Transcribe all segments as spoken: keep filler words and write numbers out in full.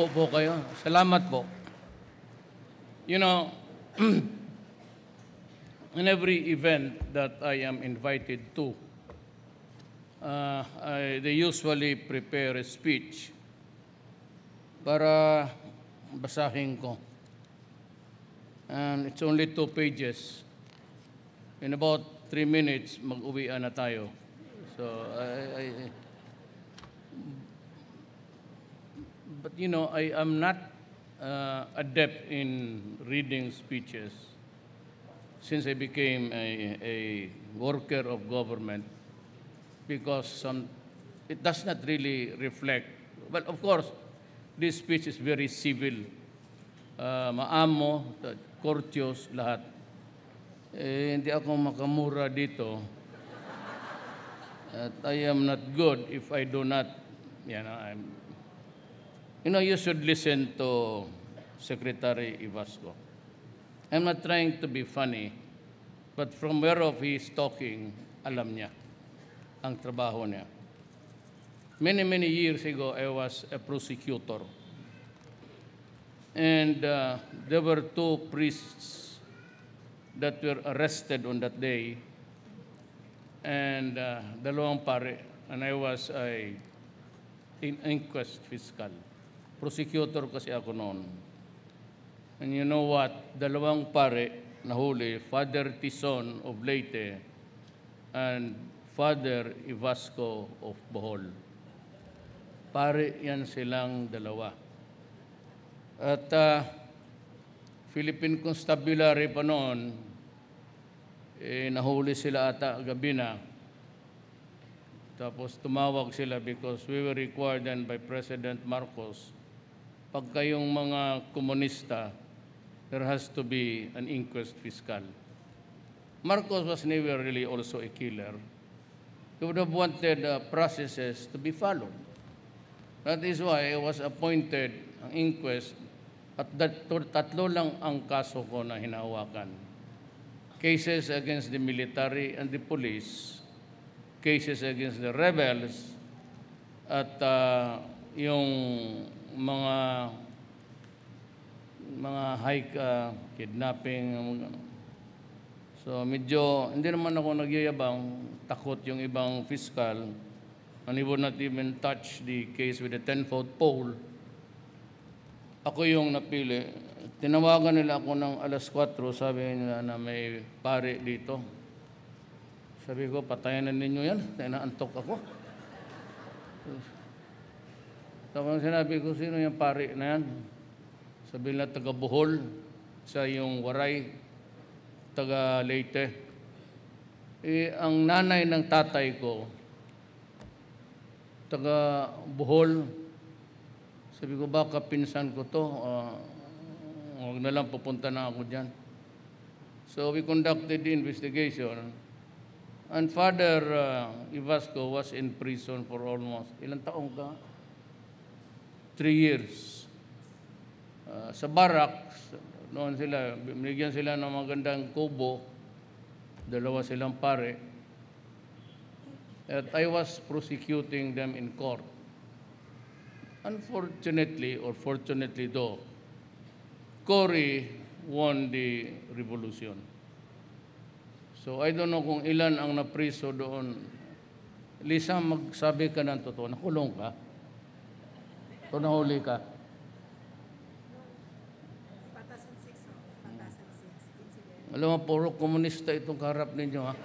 Upo po kayo. Salamat po. You know, in every event that I am invited to, uh, I, they usually prepare a speech para basahin ko. And it's only two pages. In about three minutes, mag-uwian na tayo. So, I, I, but you know, I am not uh, adept in reading speeches since I became a, a worker of government, because some, it does not really reflect. Well, of course, this speech is very civil. Uh, maamo, courteous, lahat. Eh, hindi ako makamura dito. At I am not good if I do not, you know, I'm, you know, you should listen to Secretary Ivasco. I'm not trying to be funny, but from whereof he is talking, alam niya ang trabaho niya. Many, many years ago, I was a prosecutor. And uh, there were two priests that were arrested on that day, and uh, dalawang pare, and I was a in inquest fiscal. Prosecutor kasi ako noon. And you know what? Dalawang pare nahuli, Father Tison of Leyte and Father Ivasco of Bohol. Pare yan silang dalawa. At uh, Philippine Constabulary pa noon, eh, nahuli sila ata gabi na. Tapos tumawag sila because we were required then by President Marcos, pag kayong mga komunista, there has to be an inquest fiscal. Marcos was never really also a killer. He would have wanted uh, processes to be followed. That is why I was appointed ang inquest, at that, tatlo lang ang kaso ko na hinahawakan. Cases against the military and the police, cases against the rebels, at uh, yung mga mga hike, uh, kidnapping. So medyo, hindi naman ako nagyayabang, takot yung ibang fiscal, and he would not even touch the case with a ten-foot pole. Ako yung napili. Tinawagan nila ako ng alas kwatro, sabi nila na may pare dito. Sabi ko, patayan na ninyo yan, naantok ako. Tapos sinabi ko, sino yung pare na yan? Sabi nila, taga Bohol, sa yung Waray, taga Leyte. Eh, ang nanay ng tatay ko, taga Bohol. Sabi ko, baka pinsan ko to, uh, huwag na lang, pupunta na ako dyan. So we conducted the investigation, and Father uh, Ivasco was in prison for almost, ilang taong ka? Three years. Uh, sa barracks, noon sila, binigyan sila ng magandang kubo, dalawa silang pare, at I was prosecuting them in court. Unfortunately, or fortunately though, Cory won the revolution. So I don't know kung ilan ang napriso doon. Lisa, magsabi ka ng totoo. Nakulong ka? O nahuli ka? Patasan six. Patasan six. Alam mo, puro komunista itong kaharap ninyo, ha?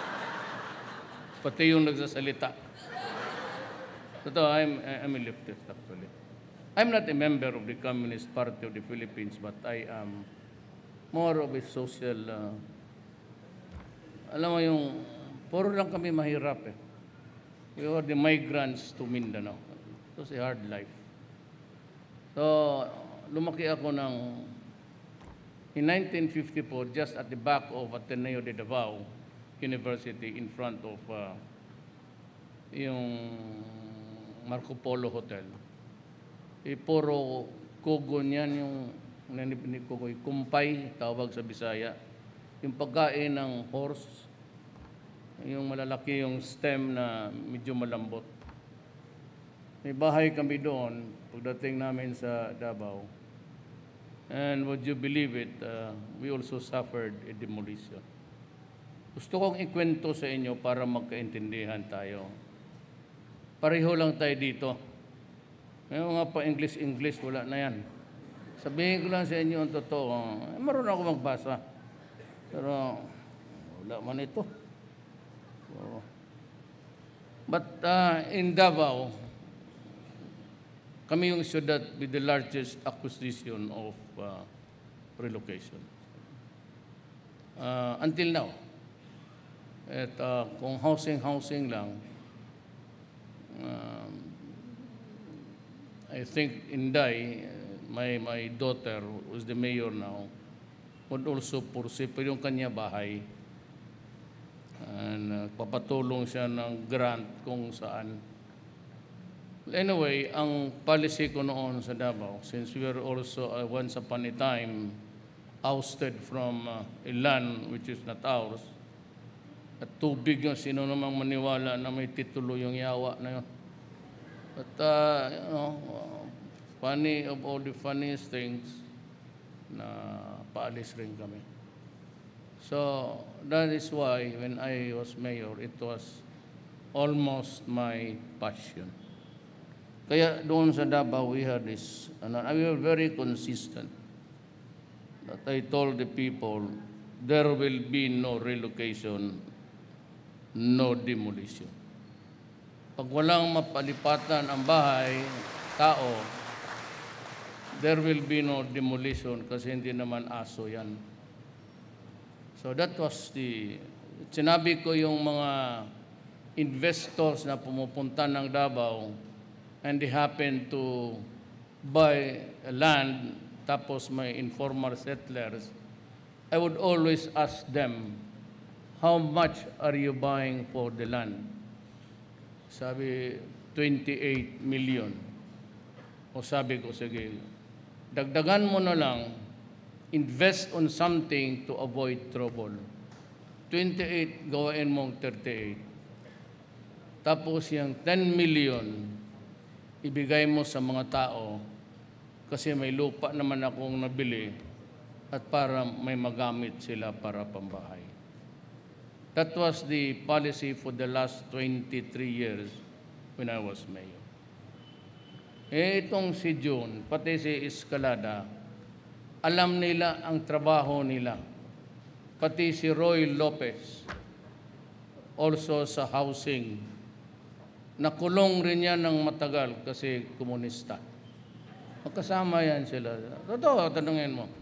Pati yung nagsasalita. Totoo, I'm, I'm a leftist, actually. I'm not a member of the Communist Party of the Philippines, but I am more of a social... Uh, alam mo yung, puro lang kami mahirap eh. We were the migrants to Mindanao. It was a hard life. So, lumaki ako ng... In nineteen fifty-four, just at the back of Ateneo de Davao University, in front of uh, yung Marco Polo Hotel. E puro kugo niyan yung nanibig ko, kumpay, tawag sa Bisaya. Yung pagkain ng horse, yung malalaki yung stem na medyo malambot. May bahay kami doon pagdating namin sa Davao. And would you believe it, uh, we also suffered a demolition. Gusto kong ikwento sa inyo para magkaintindihan tayo. Pareho lang tayo dito. May mga pa-English-English, wala na yan. Sabihin ko lang sa inyo ang totoo. Eh, marunong ako magbasa. Pero wala man ito. So, but uh, in Davao, kami yung siyudad with the largest acquisition of uh, relocation. Uh, until now. At uh, kung housing-housing lang, um, I think Inday, my, my daughter, who's the mayor now, would also pursue pero yung kanya bahay. And uh, papatulong siya ng grant kung saan. Anyway, ang policy ko noon sa Davao, since we were also uh, once upon a time ousted from uh, a land which is not ours, at tubig yung sino namang maniwala na may titulo yung yawa na yun. But, uh, you know, uh, funny of all the funniest things, na paalis rin kami. So, that is why when I was mayor, it was almost my passion. Kaya doon sa Davao, we had this, and we were very consistent that I told the people, there will be no relocation, no demolition. Pag walang mapalipatan ang bahay, tao, there will be no demolition kasi hindi naman aso yan. So that was the, sinabi ko yung mga investors na pumupunta ng Davao and they happen to buy land tapos may informal settlers, I would always ask them, how much are you buying for the land? Sabi, twenty-eight million. O sabi ko, sige, dagdagan mo na lang, invest on something to avoid trouble. twenty-eight, gawain mong thirty-eight. Tapos yung ten million, ibigay mo sa mga tao kasi may lupa naman akong nabili at para may magamit sila para pambahay. That was the policy for the last twenty-three years when I was mayor. Eh, itong si June, pati si Escalada, alam nila ang trabaho nila. Pati si Roy Lopez, also sa housing, nakulong rin yan ng matagal kasi komunista. Magkasama yan sila. Totoo, tanungin mo.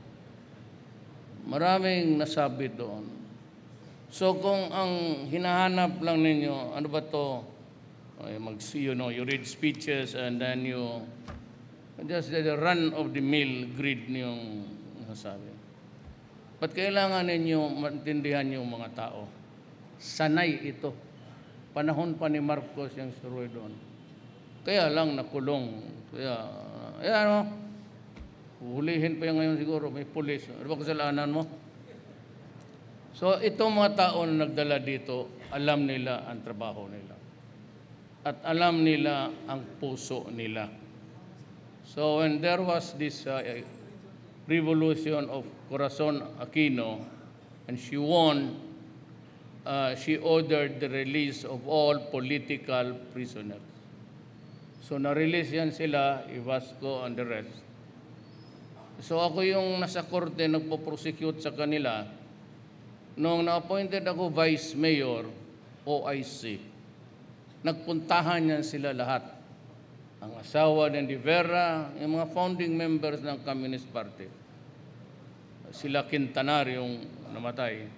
Maraming nasabi doon. So kung ang hinahanap lang ninyo, ano ba to? Mag, you know, you read speeches and then you just the run of the mill grid niyong nasabi. But kailangan ninyo maintindihan yung mga tao. Sanay ito. Panahon pa ni Marcos yung suroy doon. Kaya lang nakulong. Kaya, eh ano, hulihin pa yung ngayon siguro, may pulis. Ano ba kasalanan mo? So, itong mga tao na nagdala dito, alam nila ang trabaho nila. At alam nila ang puso nila. So, when there was this uh, revolution of Corazon Aquino, and she won, uh, she ordered the release of all political prisoners. So, na-release yan sila, Iwasco and the rest. So, ako yung nasa korte, nagpo-prosecute sa kanila. Noong na-appointed ako Vice Mayor, O I C, nagpuntahan yan sila lahat. Ang asawa ng Di Vera, yung mga founding members ng Communist Party. Sila Quintanar, yung namatay.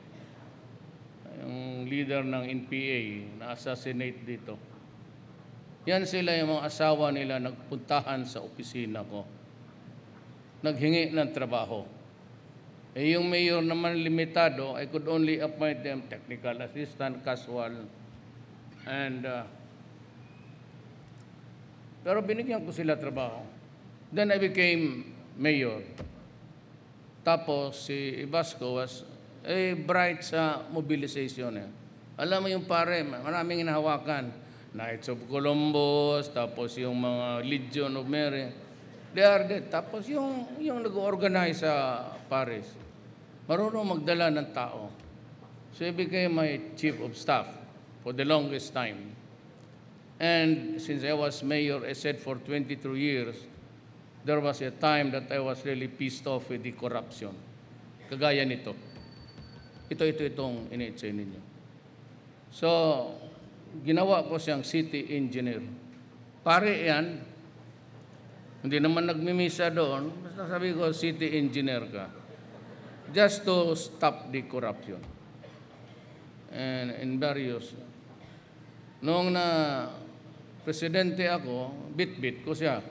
Yung leader ng N P A, na-assassinate dito. Yan sila yung mga asawa nila nagpuntahan sa opisina ko. Naghingi ng trabaho. Eh, yung mayor naman limitado, I could only appoint them technical assistant, casual, and uh, pero binigyan ko sila trabaho. Then I became mayor. Tapos si Iwasco was eh, bright sa mobilization. Eh. Alam mo yung pare, maraming hinahawakan. Knights of Columbus, tapos yung mga Legion of Mary. They are dead. Tapos yung, yung nag-organize sa Paris, marunong magdala ng tao. So he became my chief of staff for the longest time. And since I was mayor, I said for twenty-two years, there was a time that I was really pissed off with the corruption. Kagaya nito. Ito, ito, itong ini-explain ninyo. So, ginawa ko siyang city engineer. Pare yan, hindi naman nagmimisa doon, basta sabi ko, city engineer ka. Just to stop the corruption. And in various. Noong na presidente ako, bit-bit ko siya.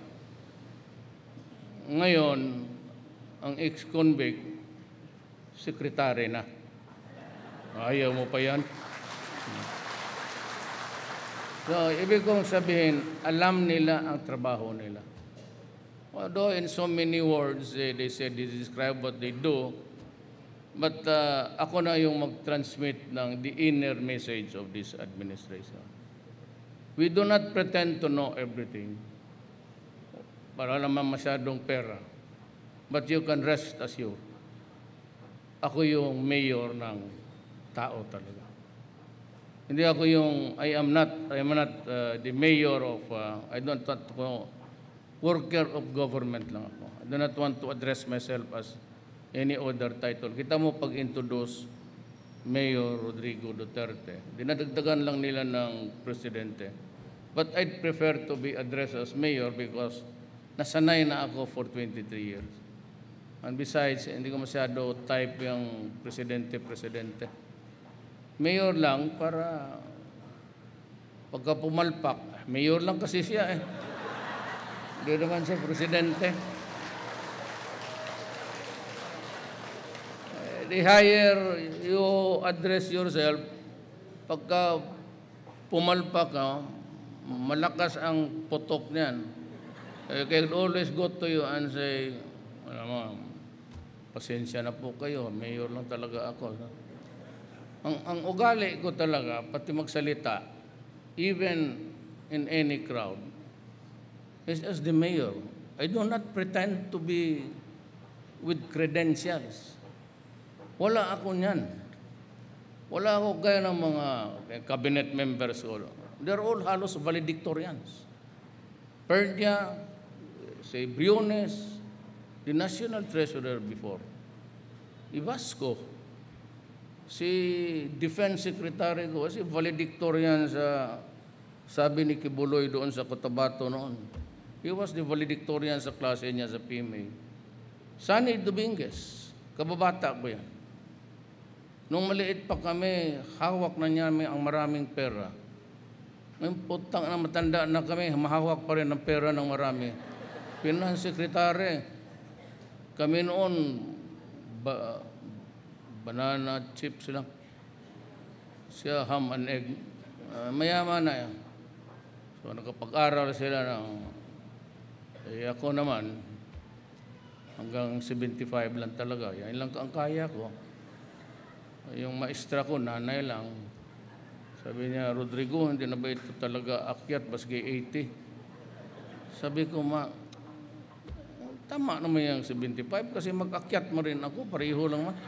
Ngayon, ang ex-convict, sekretary na. Ayaw mo pa yan? So, ibig kong sabihin, alam nila ang trabaho nila. Although in so many words, eh, they said they describe what they do, but uh, ako na yung mag-transmit ng the inner message of this administration. We do not pretend to know everything. Para naman masyadong pera. But you can rest assured. Ako yung mayor ng tao talaga. Hindi ako yung, I am not, I am not uh, the mayor of, uh, I don't want to go, worker of government lang ako. I do not want to address myself as any other title. Kita mo pag-introduce Mayor Rodrigo Duterte, dinadagdagan lang nila ng presidente. But I'd prefer to be addressed as mayor because nasanay na ako for twenty-three years. And besides, hindi ko masyado type yung presidente-presidente. Mayor lang para pagka pumalpak, mayor lang kasi siya eh. Hindi naman siya presidente. The higher you address yourself, pagka pumalpak ka, malakas ang putok niyan. I can always go to you and say, alam mo, pasensya na po kayo, mayor lang talaga ako. Ang, ang ugali ko talaga, pati magsalita, even in any crowd, is as the mayor. I do not pretend to be with credentials. Wala ako niyan. Wala ako gaya ng mga cabinet members ko. They're all halos valedictorians. Perdia, say Briones, the national treasurer before. Ibasco, si defense secretary ko, si valedictorian sa, sabi ni Kibuloy doon sa Cotabato noon. He was the valedictorian sa klase niya sa P M A. Sunny Dominguez, kababata ko yan. Nung maliit pa kami, hawak na niya ang maraming pera. Ngayon putang na matanda na kami, mahawak pa rin ang pera ng marami. Finance secretary, kami noon, ba, banana chips lang. Siya ham and egg. Uh, mayaman na yan. So nakapag-aral sila ng, eh ako naman, hanggang seventy-five lang talaga. Yan lang ang kaya ko. Yung maestra ko, nanay lang. Sabi niya, Rodrigo, hindi na ba ito talaga akyat, baski eighty? Sabi ko, ma, tama naman yung seventy-five kasi mag-akyat mo rin ako, pareho lang ma.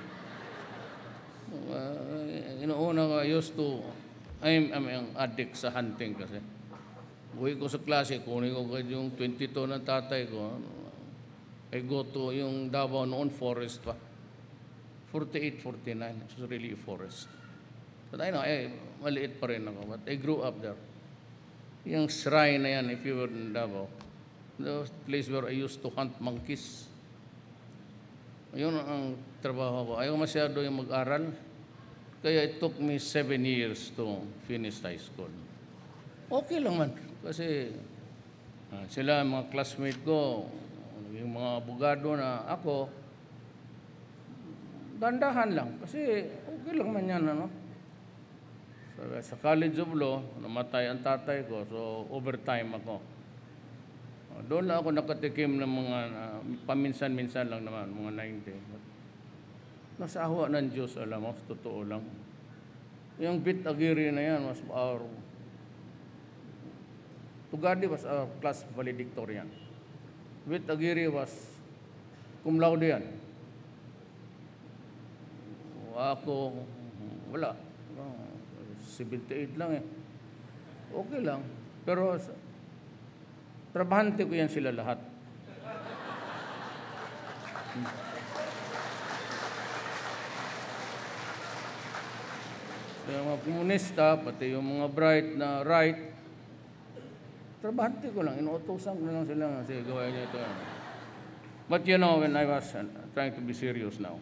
Uh, inuuna ko, I used to, I'm, I'm an addict sa hunting kasi. Buhay ko sa klase, kunin ko yung twenty-two ng tatay ko. I go to yung Davao noon, forest pa. forty-eight, forty-nine, it was really a forest. But I know, eh, maliit pa rin ako, but I grew up there. Yung shrine na yan, if you were in Davao, the place where I used to hunt monkeys. Yun ang trabaho ko. Ayaw masyado yung mag-aral. Kaya it took me seven years to finish high school. Okay lang man. Kasi uh, sila, mga classmate ko, yung mga abogado na ako, dandahan lang. Kasi okay lang man yan, ano? So, sa College of Law, namatay ang tatay ko, so overtime ako. Doon lang ako nakatikim ng mga, uh, paminsan-minsan lang naman, mga ninety. But, nasa awa ng Diyos, alam mo, totoo lang. Yung Bit Aguirre na yan, was our Tugadi was a class valedictorian. With Aguirre was cum laude yan. Ako, wala. seventy-eight lang eh. Okay lang. Pero trabahante ko yan sila lahat. Yung mga komunista, pati yung mga bright na right, trabahante ko lang, inuutosan ko lang sila. Sige, gawin niyo ito. But you know, when I was uh, trying to be serious now,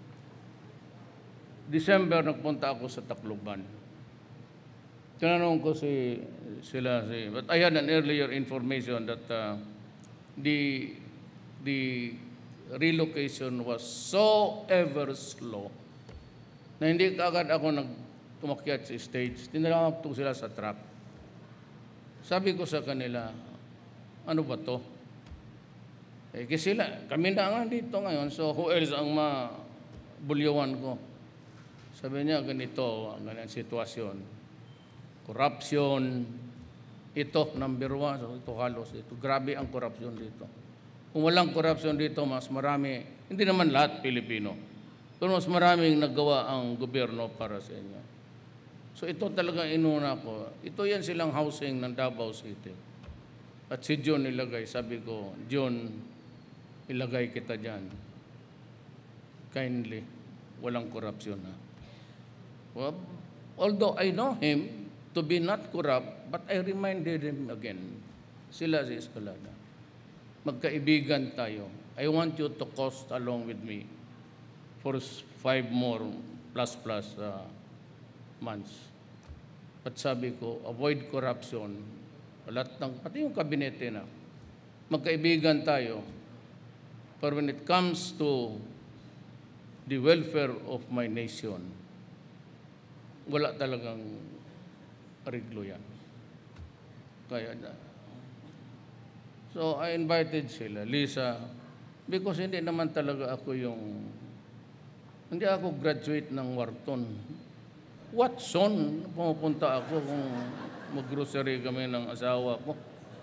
December, nagpunta ako sa Tacloban. Tinanong ko si, sila, si, but I had an earlier information that uh, the, the relocation was so ever slow na hindi kaagad ako nag tumakyat sa stage, tinalawag ko sila sa truck. Sabi ko sa kanila, ano ba to? Eh, kasi sila, kami na nga dito ngayon, so who else ang mabulyawan ko? Sabi niya, ganito, ganyan sitwasyon. Corruption, ito, number one, so ito halos, ito, grabe ang corruption dito. Kung walang corruption dito, mas marami, hindi naman lahat Pilipino, pero mas maraming nagawa ang gobyerno para sa inyo. So ito talaga inuna ko. Ito yan silang housing ng Davao City. At si John ilagay, sabi ko, John, ilagay kita dyan. Kindly, walang corruption ha. Well, although I know him to be not corrupt, but I reminded him again, sila si Escalada, magkaibigan tayo. I want you to cost along with me for five more plus plus uh, months. At sabi ko, avoid corruption. Lahat ng, pati yung kabinete na, magkaibigan tayo. But when it comes to the welfare of my nation, wala talagang ariglo yan. Kaya na. So I invited sila, Lisa, because hindi naman talaga ako yung, hindi ako graduate ng Wharton. Watson, pumupunta ako kung mag-grocery kami ng asawa ko.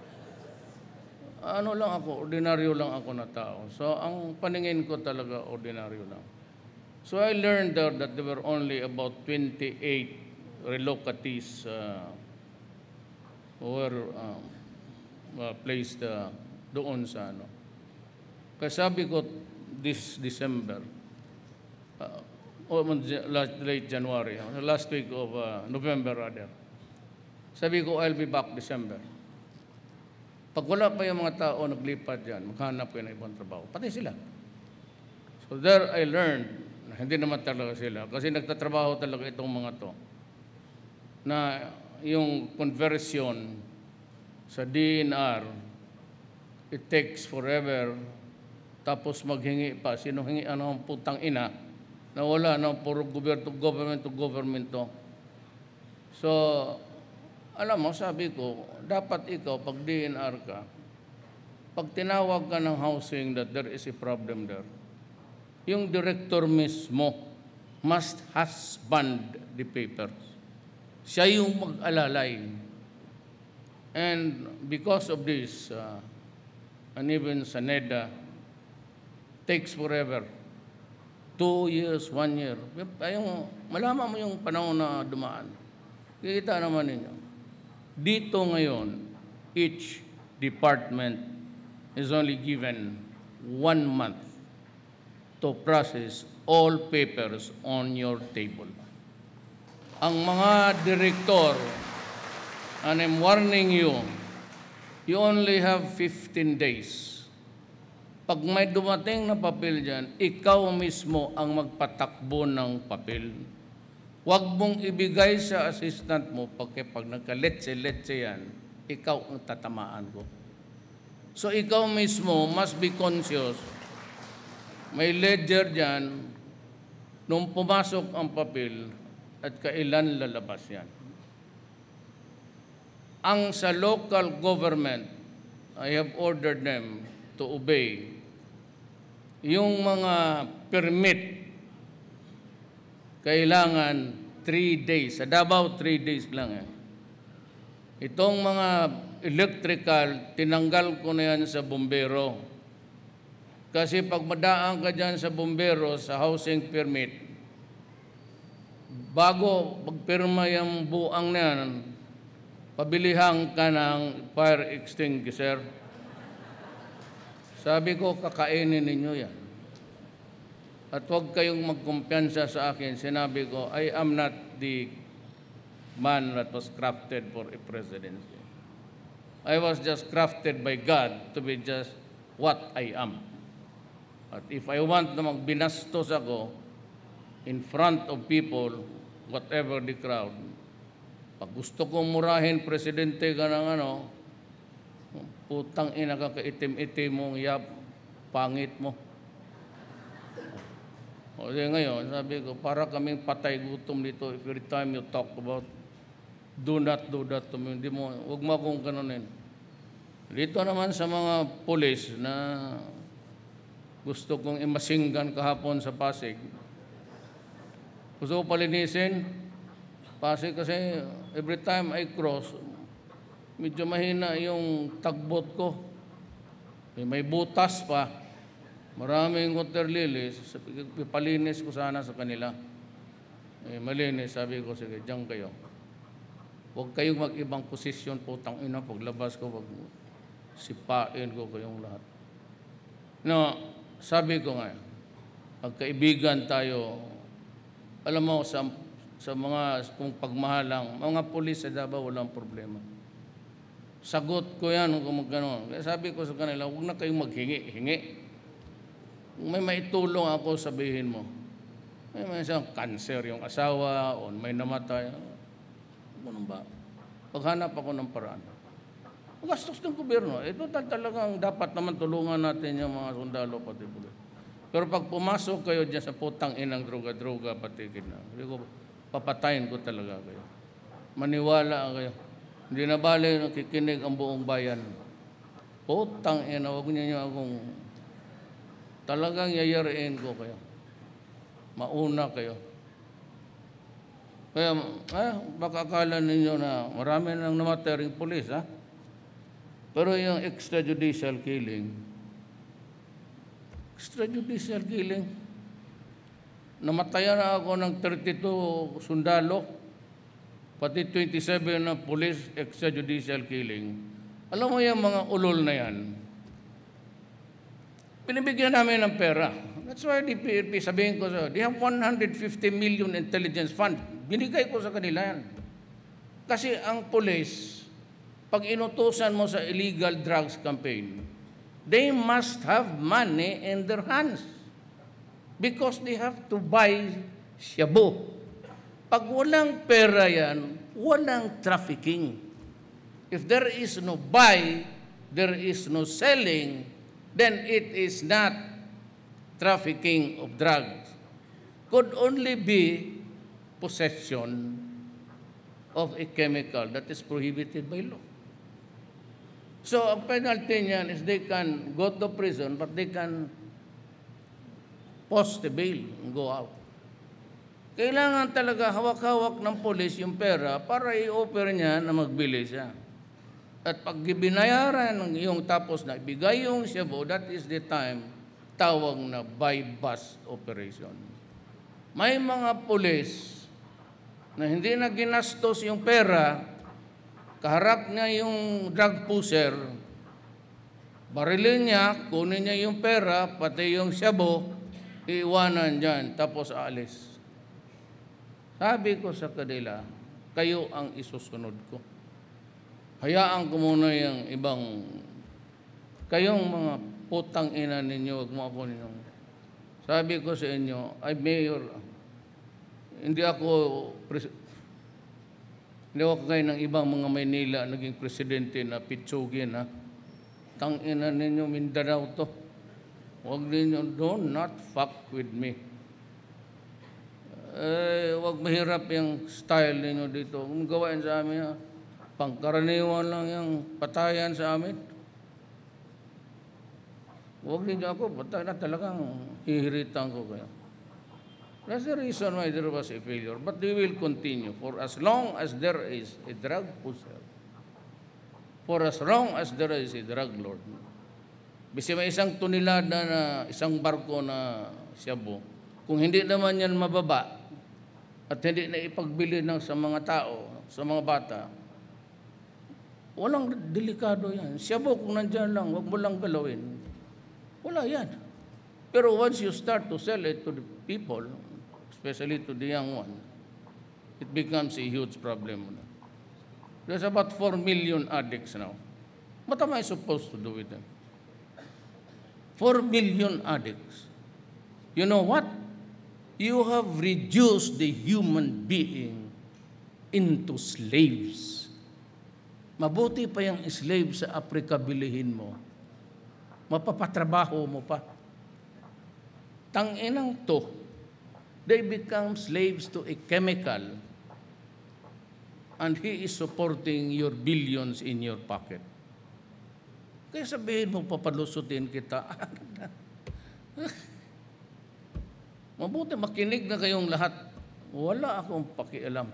Ano lang ako, ordinaryo lang ako na tao. So, ang paningin ko talaga, ordinaryo lang. So, I learned there that there were only about twenty-eight relocatees uh, who were um, uh, placed uh, doon sa ano. Kaya sabi ko, this December, uh, o last, late January, last week of uh, November rather. Sabi ko, I'll be back December. Pag wala pa yung mga tao naglipat dyan, maghanap ko ng ibang trabaho. Pati sila. So there I learned, na hindi naman talaga sila, kasi nagtatrabaho talaga itong mga to, na yung conversion sa D N R, it takes forever, tapos maghingi pa, sino hingi, ano ang putang ina, na wala, no, puro government to government to. So, alam mo, sabi ko, dapat ikaw, pag D N R ka, pag tinawag ka ng housing that there is a problem there, yung director mismo must husband the papers. Siya yung mag-alalay. And because of this, uh, and even sa NEDA, takes forever. Two years, one year. Yung, malaman mo yung panahon na dumaan. Kikita naman ninyo. Dito ngayon, each department is only given one month to process all papers on your table. Ang mga direktor, and I'm warning you, you only have fifteen days. Pag may dumating na papel dyan, ikaw mismo ang magpatakbo ng papel. Huwag mong ibigay sa assistant mo pagka pag nagka-letse-letse yan, ikaw ang tatamaan ko. So ikaw mismo must be conscious. May ledger dyan, nung pumasok ang papel at kailan lalabas yan. Ang sa local government, I have ordered them to obey yung mga permit, kailangan three days. Sa Davao, three days lang. Eh. Itong mga electrical, tinanggal ko na yan sa bumbero. Kasi pag madaan ka dyan sa bumbero, sa housing permit, bago pagpirma yung buang na yan, pabilihan ka ng fire extinguisher. Sabi ko, kakainin ninyo yan. At huwag kayong magkumpiyansa sa akin. Sinabi ko, I am not the man that was crafted for a presidency. I was just crafted by God to be just what I am. At if I want na magbinastos ako in front of people, whatever the crowd, pag gusto kong murahin presidente ka ng ano, putang ina ka kaitim-itim mong yap, pangit mo. O di ngayon, sabi ko, para kaming patay gutom dito every time you talk about do not do that to me. Hindi mo, huwag mo akong ganunin. Dito naman sa mga pulis na gusto kong imasinggan kahapon sa Pasig, gusto ko palinisin. Pasig kasi every time I cross, medyo mahina yung tagbot ko. May, may butas pa. Maraming water lilies, palinis ko sana sa kanila. Eh, malinis, sabi ko, sige, diyan kayo. Huwag kayong mag-ibang posisyon, putang ina, paglabas ko, wag sipain ko kayong lahat. No, sabi ko nga, magkaibigan tayo, alam mo, sa, sa mga, kung pagmahalang, mga pulis sa Davao, walang problema. Sagot ko yan kung magkano. Kaya sabi ko sa kanila, huwag na kayong maghingi-hingi. Kung may maitulong ako, sabihin mo. May may isang cancer yung asawa o may namatay. Ganun ba? Paghanap ako ng paraan. Gastos ng gobyerno. Ito talagang dapat naman tulungan natin yung mga sundalo pati pulis. Pero pag pumasok kayo dyan sa putang inang droga-droga, patikid na. Hindi ko, papatayin ko talaga kayo. Maniwala kayo. Hindi na bali nakikinig ang buong bayan. Putang ina, huwag niyo akong talagang yayariin ko kayo. Mauna kayo. Kaya, eh, baka akala ninyo na marami nang namatay ring pulis, ha? Pero yung extrajudicial killing, extrajudicial killing, namatayan na ako ng thirty-two sundalo, pati twenty-seven na police extrajudicial killing. Alam mo yung mga ulol na yan, pinibigyan namin ng pera. That's why the P R P, sabihin ko sa, they have one hundred fifty million intelligence fund. Binigay ko sa kanila yan. Kasi ang police, pag inutusan mo sa illegal drugs campaign, they must have money in their hands because they have to buy shabu. Pag walang pera yan, walang trafficking. If there is no buy, there is no selling, then it is not trafficking of drugs. Could only be possession of a chemical that is prohibited by law. So, ang penalty niyan is they can go to prison, but they can post the bail and go out. Kailangan talaga hawak-hawak ng polis yung pera para i-offer niya na magbili siya. At pag binayaran yung tapos na ibigay yung shabu, that is the time tawag na buy-bust operation. May mga pulis na hindi na ginastos yung pera, kaharap niya yung drug pusher, barilin niya, kunin niya yung pera, pati yung shabu, iiwanan dyan, tapos aalis. Sabi ko sa kanila, kayo ang isusunod ko. Hayaan ko muna yung ibang, kayong mga putang ina ninyo, wag mo ako ninyong. Sabi ko sa inyo, ay mayor, hindi ako, hindi ako kayo ng ibang mga Maynila, naging presidente na pitsugin, ha? Tang ina ninyo, Mindanao to. Huwag ninyo, do not fuck with me. Eh, huwag mahirap yung style ninyo dito. Kung gawain sa amin, ha? Pangkaraniwan lang yung patayan sa amin. Huwag ninyo ako, patay na talagang hihiritan ko kayo. That's the reason why there was a failure. But they will continue for as long as there is a drug pusher. For as long as there is a drug lord, bisi may isang tunilada na isang barko na shabu, kung hindi naman yan mababa at hindi na ipagbili ng sa mga tao, sa mga bata, walang delikado yan. Shabu kung nandyan lang, wag mo lang galawin. Wala yan. Pero once you start to sell it to the people, especially to the young ones, it becomes a huge problem. There's about four million addicts now. What am I supposed to do with them? four million addicts. You know what? You have reduced the human being into slaves. Mabuti pa yung slave sa Africa, bilihin mo. Mapapatrabaho mo pa. Tanginang to, they become slaves to a chemical, and he is supporting your billions in your pocket. Kaya sabihin mo, papalusutin kita. Mabuti makinig na kayong lahat. Wala akong pakialam.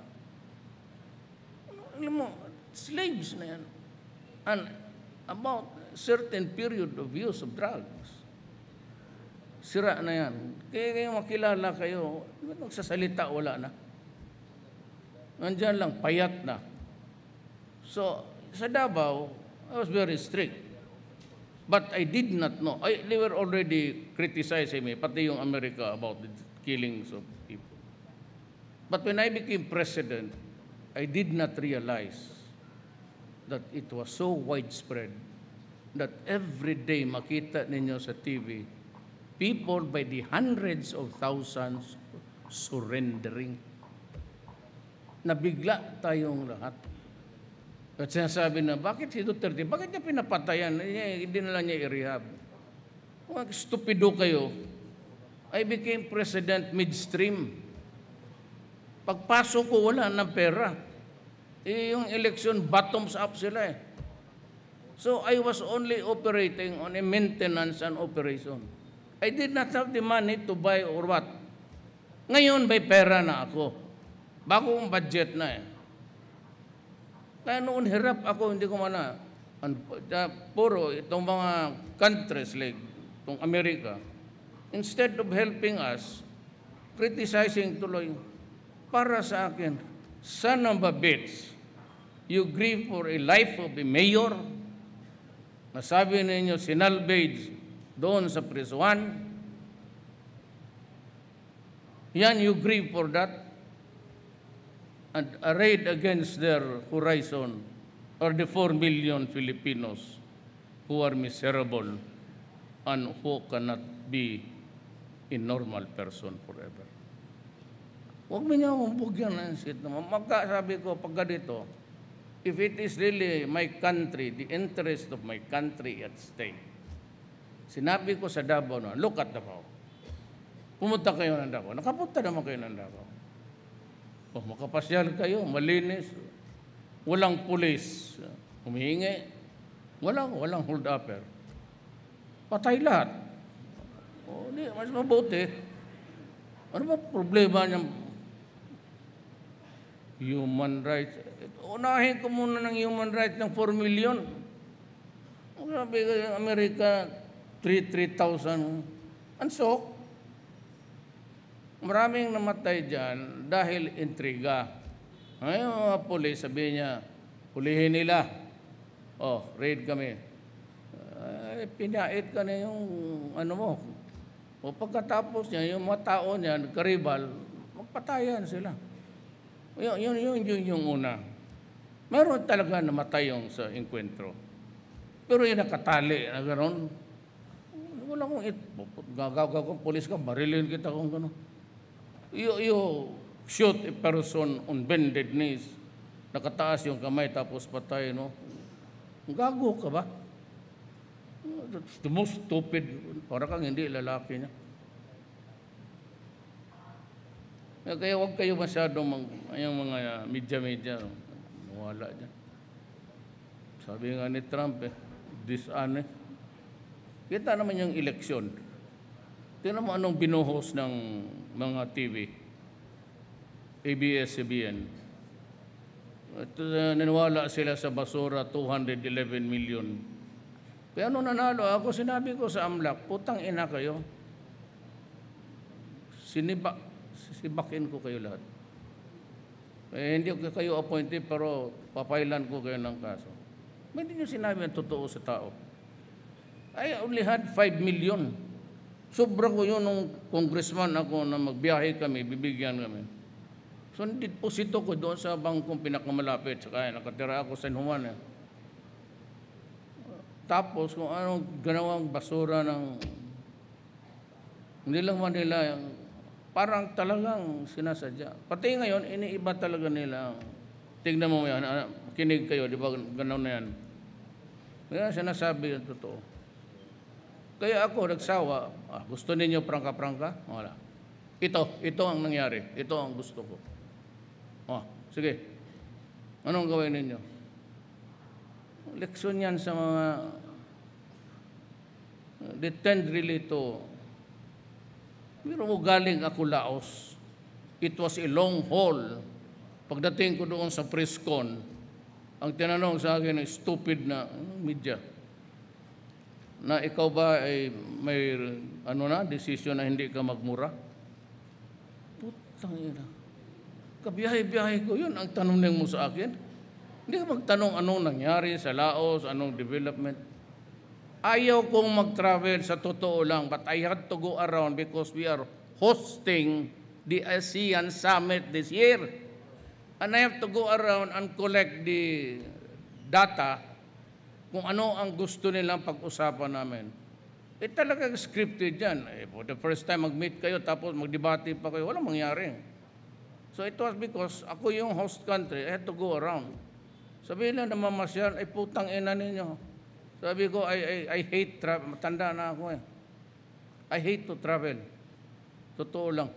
Alam mo, slaves na yan. And about a certain period of use of drugs, sira na yan. Kaya kayo makilala kayo, magsasalita, wala na. Nandyan lang, payat na. So, sa Davao, I was very strict. But I did not know. I, they were already criticizing me, pati yung America, about the killings of people. But when I became president, I did not realize that it was so widespread that every day makita ninyo sa T V, people by the hundreds of thousands surrendering. Nabigla tayong lahat. At sinasabi na, bakit si Duterte? Bakit niya pinapatayan? Eh, hindi na lang niya i-rehab. Mga stupido kayo. I became president midstream. Pagpasok ko, wala ng pera. Eh, yung election, bottoms up sila eh. So, I was only operating on a maintenance and operation. I did not have the money to buy or what. Ngayon, may pera na ako. Bagong budget na eh. Kaya noon hirap ako, hindi ko mana. Uh, puro itong mga countries like itong Amerika, instead of helping us, criticizing tuloy, para sa akin, son of a bitch, you grieve for a life of a mayor, nasabi ninyo sinalvage doon sa prison. Yan, you grieve for that. And arrayed against their horizon are the four million Filipinos who are miserable and who cannot be a normal person forever. Huwag mo niya mabugyan ng sit naman. Magkasabi ko, pagka dito, if it is really my country, the interest of my country at stake, sinabi ko sa Davao na, look at Davao. Pumunta kayo ng Davao. Nakapunta naman kayo ng Davao. Oh, makapasyal kayo, malinis, walang pulis, humihingi, walang, walang hold-upper. Patay lahat. Oh, di, mas mabuti. Ano ba problema niyang human rights? Unahin ko muna ng human rights ng four million. Sabi ko, Amerika, three thousand. Ansok. Maraming namatay dyan dahil intriga. Ay, mga pulis, sabi niya, hulihin nila. Oh, raid kami. Ay, pinait ka na yung ano mo. O pagkatapos niya, yung mga tao niya, karibal, magpatayan sila. Yun, yun, yun, yun yung una. Meron talaga namatay yung sa enkwentro. Pero yung nakatali na gano'n, wala kong it. Gagaw kong pulis ka, barilin kita kung gano'n. You, you shoot a person on bended knees, nakataas yung kamay tapos patay, no? Gago ka ba? That's the most stupid. Para kang hindi lalaki niya. Kaya huwag kayo masyadong mag, yung mga media-media, wala dyan. Sabi nga ni Trump, eh, dishonest. Kita naman yung eleksyon. Tingnan mo anong binuhos ng mga T V, A B S C B N. Ito, uh, naniwala sila sa basura, two hundred eleven million. Kaya ano nanalo, ako sinabi ko sa AMLAC, putang ina kayo. Siniba, sibakin ko kayo lahat. Eh, hindi ko kayo appointed, pero papailan ko kayo ng kaso. Hindi nyo sinabi ang totoo sa tao. I only had five million. Sobra ko yun nung congressman ako na magbiyahe kami, bibigyan kami. So, deposito ko doon sa bangkong pinakamalapit. Saka nakatira ako sa San Juan. Eh. Tapos, kung anong ganawang basura ng... Hindi lang Manila, parang talagang sinasadya. Pati ngayon, iniiba talaga nila. Tignan mo yan, kinig kayo, di ba gano'n na yan? Kaya sinasabi yung totoo. Kaya ako, nagsawa, ah, gusto ninyo prangka-prangka? Wala. Ito, ito ang nangyari. Ito ang gusto ko. Oh, sige. Anong gawin ninyo? Leksyon yan sa mga they tend really to pero mo galing ako Laos. It was a long haul. Pagdating ko doon sa presscon, ang tinanong sa akin ay stupid na media na ikaw ba ay may ano na, desisyon na hindi ka magmura? Putang ina. Kabiyahe-biyahe ko yun, ang tanong mo sa akin. Hindi ka magtanong anong nangyari sa Laos, anong development. Ayaw kong mag-travel sa totoo lang, but I had to go around because we are hosting the ASEAN Summit this year. And I have to go around and collect the data kung ano ang gusto nilang pag-usapan namin. Eh talagang scripted yan. Eh, for the first time mag-meet kayo tapos mag-debate pa kayo, walang mangyari. So it was because ako yung host country, I had to go around. Sabihin lang na mamasyal, ay putang ina ninyo. Sabi ko, I, I, I hate travel. Matanda na ako eh. I hate to travel. Totoo lang.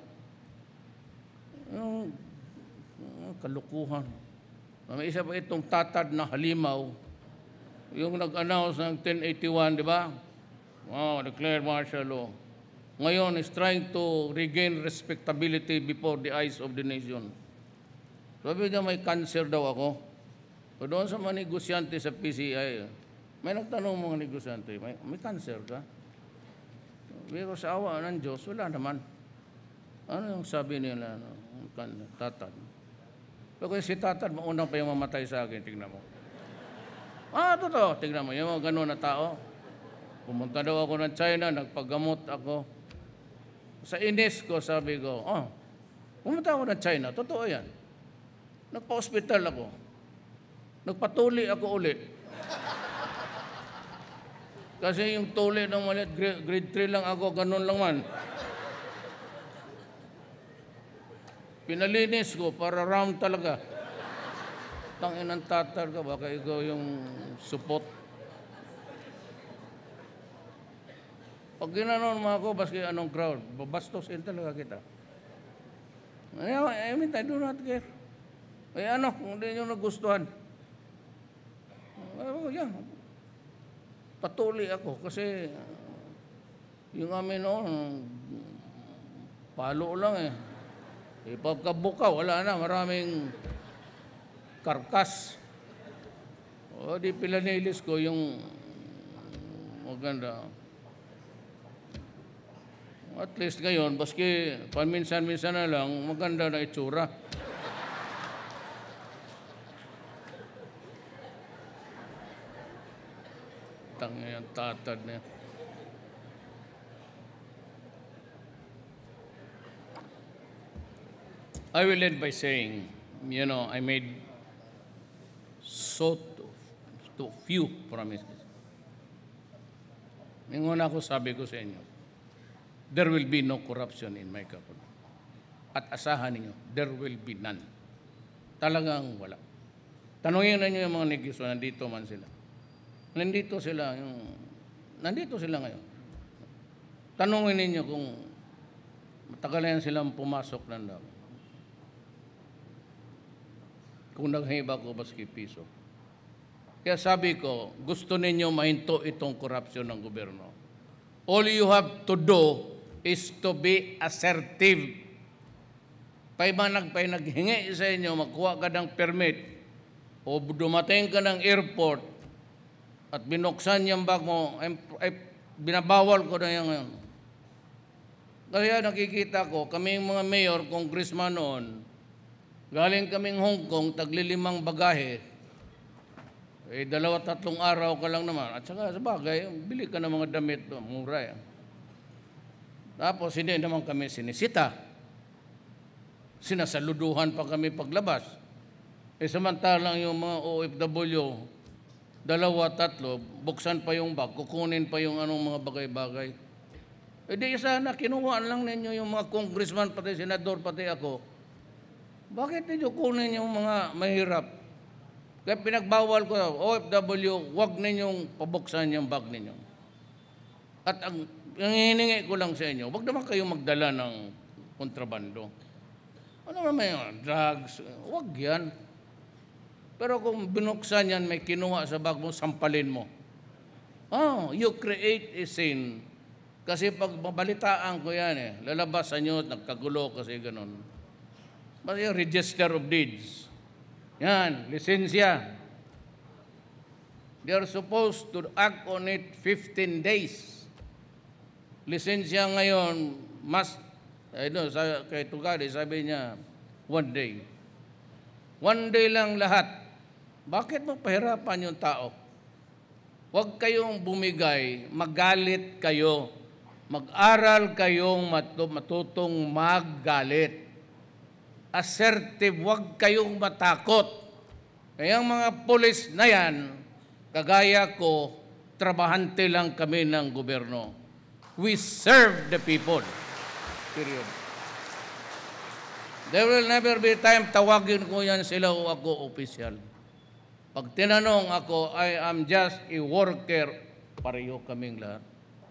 Yung, yung kalukuhan. May isa pa itong tatad na halimaw. Yung nag-announce ng ten eighty-one, di ba? Wow, declared martial law. Ngayon is trying to regain respectability before the eyes of the nation. Sabi niya, may cancer daw ako. So doon sa mga negosyante sa P C I, may nagtanong mga negosyante, may, may cancer ka? Sabi ko, sa awa ng Diyos, wala naman. Ano yung sabi nila, no? Tatad? Pero si tatad, maunang pa yung mamatay sa akin, tignan mo. Ah, totoo, tignan mo, yung mga gano'n na tao. Pumunta daw ako ng China, nagpagamot ako. Sa inis ko, sabi ko, oh, pumunta ako ng China, totoo yan. Nagpa-hospital ako. Nagpatuli ako uli. Kasi yung tuli ng maliit, grade three lang ako, ganun lang man. Pinalinis ko para round talaga. Tangin ng tatar ka, baka ikaw yung support. Pag ginanon mo ako, baski anong crowd, babastosin talaga kita. I mean, I do not care. Ay ano, kung hindi nyo nagustuhan. Oh, yeah. Patuloy ako kasi yung amin noon, palo lang eh. E pagkabuka, wala na, maraming karkas. O di pilanilis ko yung maganda. At least ngayon, baski paminsan-minsan na lang, maganda na itsura. Tangin ang tatad na. I will end by saying, you know, I made so to, to few promises. Ngayon ako sabi ko sa inyo, there will be no corruption in my government. At asahan ninyo, there will be none. Talagang wala. Tanungin na niyo yung mga negosyo, nandito man sila. Nandito sila, yung, nandito sila ngayon. Tanungin ninyo kung matagal na yan silang pumasok ng daw. Kung naghiba ko baski piso. Kaya sabi ko, gusto ninyo mahinto itong korupsyon ng gobyerno. All you have to do is to be assertive. Pay man nagpay naghingi sa inyo, magkuha ka ng permit, o dumating ka ng airport at binuksan yung bag mo, ay, ay binabawal ko na yan ngayon. Kaya nakikita ko, kaming mga mayor, congressman noon, galing kaming Hong Kong, taglilimang bagahe, eh, dalawa, tatlong araw ka lang naman. At saka sa bagay, bili ka ng mga damit, mura yan. Tapos hindi naman kami sinisita. Sinasaluduhan pa kami paglabas. Eh samantalang yung mga O F W, dalawa, tatlo, buksan pa yung bag, kukunin pa yung anong mga bagay-bagay. Eh di sana, kinuhaan lang ninyo yung mga congressman, pati senador, pati ako. Bakit ninyo kunin yung mga mahirap? Kaya pinagbawal ko, O F W, huwag ninyong pabuksan yung bag ninyo. At ang, ang hiningi ko lang sa inyo, huwag naman kayo magdala ng kontrabando. Ano naman yun? Drugs, huwag yan. Pero kung binuksan yan, may kinuha sa bag mo, sampalin mo. Oh, you create a scene. Kasi pag mabalitaan ko yan eh, lalabas sa inyo, nagkagulo kasi ganun. Basta yung register of deeds. Yan, lisensya. They are supposed to act on it fifteen days. Lisensya ngayon, mas, I know, sa, kay Tugade, sabi niya, one day. One day lang lahat. Bakit mo pahirapan yung tao? Huwag kayong bumigay, magalit kayo. Mag-aral kayong matu- matutong maggalit. Assertive, huwag kayong matakot. Kaya ang mga pulis na yan, kagaya ko, trabahante lang kami ng gobyerno. We serve the people. Period. There will never be time, tawagin ko yan sila o ako official. Pag tinanong ako, I am just a worker, pareho kaming lahat.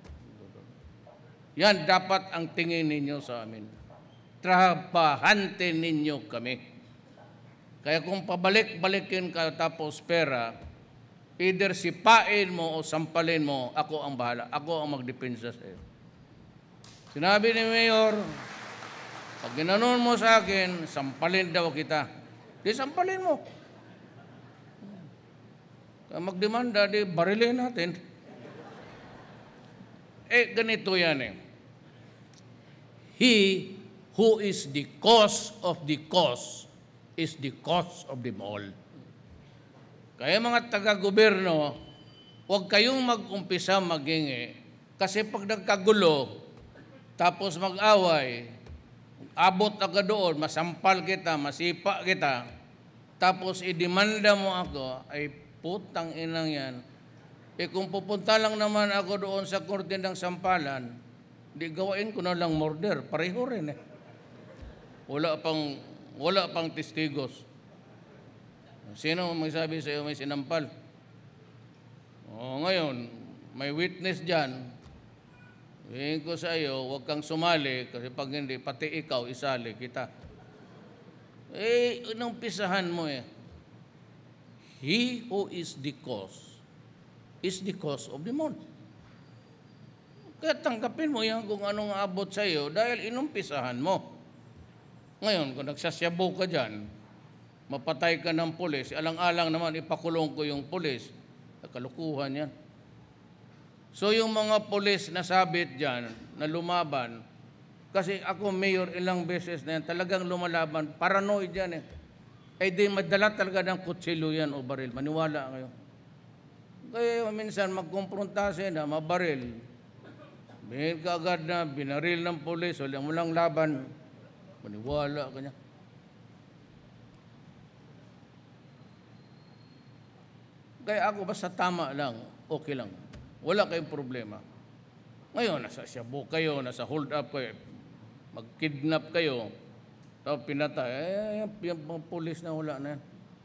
Yan dapat ang tingin ninyo sa amin. Trabahante ninyo kami. Kaya kung pabalik-balikin ka tapos pera, either sipain mo o sampalin mo, ako ang bahala. Ako ang magdepensa sa iyo. Sinabi ni Mayor, pag ginanon mo sa akin, sampalin daw kita. Di sampalin mo. Kaya magdemanda, di barilin natin. Eh, ganito yan eh. He who is the cause of the cause is the cause of them all. Kaya mga taga-gobyerno, huwag kayong mag-umpisa magingi kasi pag nagkagulo, tapos mag-away, abot agad doon, masampal kita, masipa kita, tapos idemanda mo ako, ay putang inang yan. Eh kung pupunta lang naman ako doon sa korte ng sampalan, di gawain ko na lang murder, pareho rin eh. Wala pang, wala pang testigos. Sino may sabi sa iyo may sinampal? O ngayon, may witness dyan. Hingin ko sa iyo, huwag kang sumali kasi pag hindi, pati ikaw, isali kita. Eh, inumpisahan mo eh. He who is the cause is the cause of the month. Kaya tanggapin mo yan kung anong abot sa iyo dahil inumpisahan mo. Ngayon, kung nagsasyabu ka dyan, mapatay ka ng pulis, alang-alang naman ipakulong ko yung pulis, kalukuhan yan. So yung mga pulis na sabit dyan, na lumaban, kasi ako mayor ilang beses na yan, talagang lumalaban, paranoid yan eh. Ay di madala talaga ng kutsilyo yan o baril, maniwala kayo. Kaya minsan magkumpronta sila, mabaril. Bingin ka agad na binaril ng pulis, wala mo lang laban, maniwala ka niya. Kaya ako basta tama lang, okay lang. Wala kayong problema. Ngayon, nasa shabu kayo, nasa hold up kayo, mag-kidnap kayo, tapos pinatay, eh, yung mga pulis na wala na yan.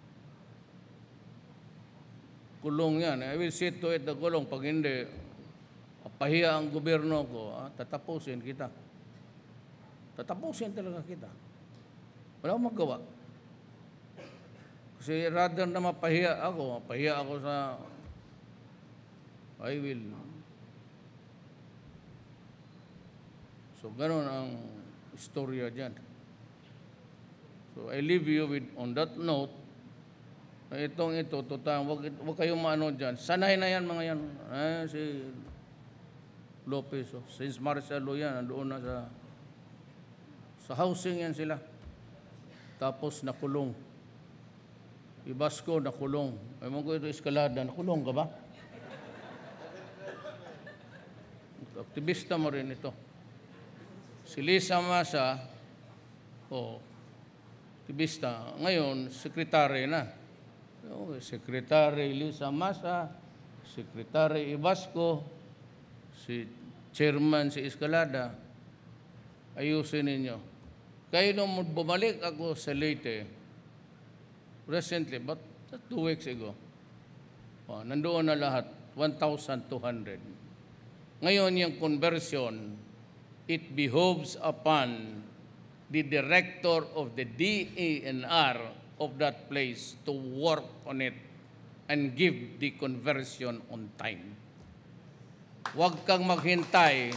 Kulong yan. I will see to it na kulong. Pag hindi, pahiya ang gobyerno ko, ah, tatapusin kita. Tatapusin talaga kita. Wala akong magawa. Kasi rather na mapahiya ako, mapahiya ako sa I will. So, ganun ang istorya dyan. So, I leave you with, on that note, Itong ito, tutang, wag, wag kayong maano dyan. Sanay na yan mga yan. Eh, si Lopez, oh. Since Marcelo yan, nandoon na sa, sa housing yan sila. Tapos nakulong. Ibasco, nakulong. Ay mo ko ito, Escalada, nakulong ka ba? Aktivista mo rin ito. Si Lisa Masa, oh, aktivista. Ngayon, sekretary na. Okay, Secretary Lisa Masa, Secretary Ibasco, si Chairman si Escalada, ayusin ninyo. Kayo nung bumalik ako sa Leyte, recently, but two weeks ago, oh, nandoon na lahat, one thousand two hundred. Ngayon yung conversion, it behoves upon the director of the D E N R of that place to work on it and give the conversion on time. Huwag kang maghintay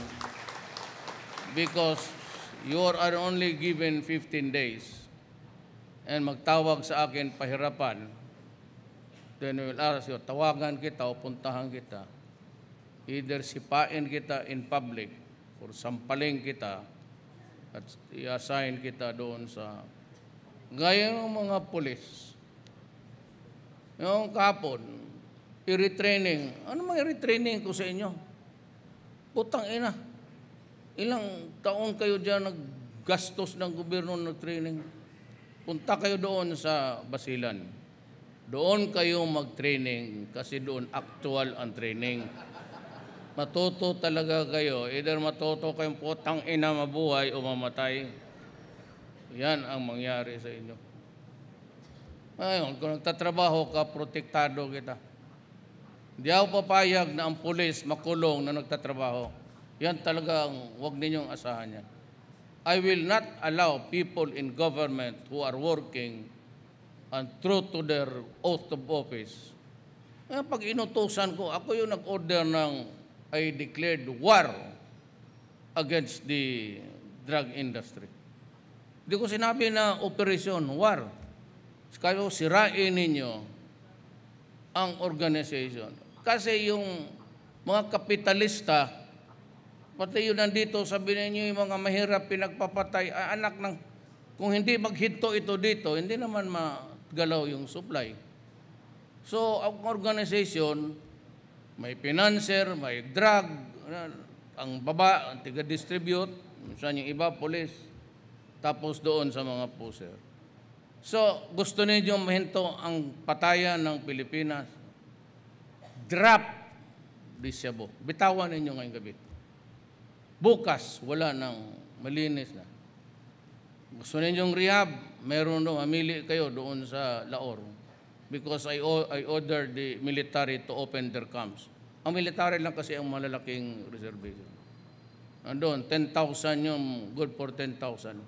because you are only given fifteen days and magtawag sa akin pahirapan. Then we will ask you, tawagan kita o puntahan kita. Either sipain kita in public or sampaling kita at i-assign kita doon sa gaya ng mga pulis. Yung kapon, i-retraining. Ano mga i-retraining ko sa inyo? Putang ina. Ilang taon kayo dyan naggastos ng gobyerno ng training? Punta kayo doon sa Basilan. Doon kayo mag-training kasi doon actual ang training. Matuto talaga kayo. Either matuto kayong putang ina mabuhay o mamatay. Yan ang mangyari sa inyo. Ngayon, kung nagtatrabaho ka, protektado kita. Hindi ako papayag na ang pulis makulong na nagtatrabaho. Yan talagang huwag ninyong asahan yan. I will not allow people in government who are working and true to their oath of office. Ngayon, pag inutusan ko, ako yung nag-order ng I declared war against the drug industry. Hindi ko sinabi na operasyon, war. Kaya sirain ninyo ang organization. Kasi yung mga kapitalista, pati yun nandito, sabi ninyo yung mga mahirap pinagpapatay, ah, anak ng, kung hindi maghinto ito dito, hindi naman magalaw yung supply. So, ang organization, may financer, may drug, ang baba, ang tiga-distribute, saan yung iba, police, tapos doon sa mga puser. So, gusto ninyo mahinto ang patayan ng Pilipinas. Drop di Shabu. Bitawan ninyo ngayong gabi. Bukas, wala nang malinis na. Gusto ninyong rehab, meron doon, mamili kayo doon sa Laor. Because I, I ordered the military to open their camps. Ang military lang kasi ang malalaking reservation. Andun, ten thousand yung good for ten thousand.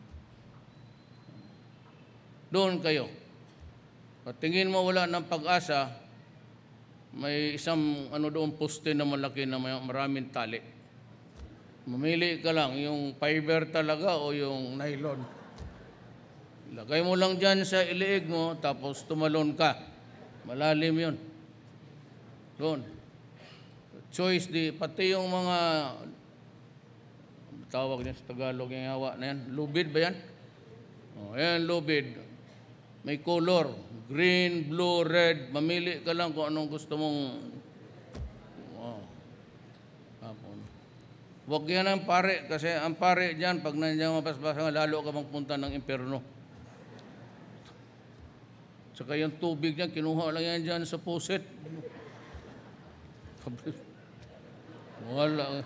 Doon kayo. At tingin mo wala ng pag-asa, may isang ano doon poste na malaki na may maraming tali. Mamili ka lang, yung fiber talaga o yung nylon. Lagay mo lang dyan sa iliig mo, tapos tumalon ka. Malalim yun. Doon. Choice di, pati yung mga, tawag niya sa Tagalog yung hawa na yan, lubid ba yan? O, yan, lubid. May color, green, blue, red. Mamili ka lang kung anong gusto mong. Wow. Hapon. Huwag yan ang pare, kasi ang pare dyan, pag nandiyan mapasbasa, lalo ka magpunta ng impyerno. Saka yung tubig niya, kinuha lang yan dyan sa puset. Wala.